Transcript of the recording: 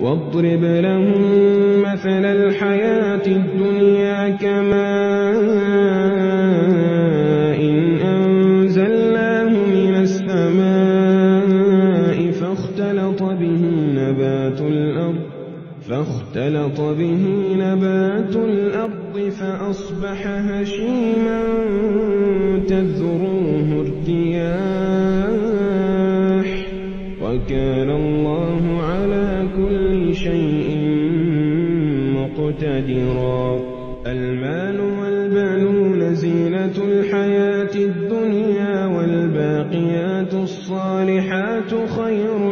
واضرب لهم مثل الحياة الدنيا كماء أنزلناه من السماء فاختلط به نبات الأرض فأصبح هشيما تذروه الرياح وكان الله على كل شيء مقتدرا. المال والبنون زينة الحياة الدنيا والباقيات الصالحات خير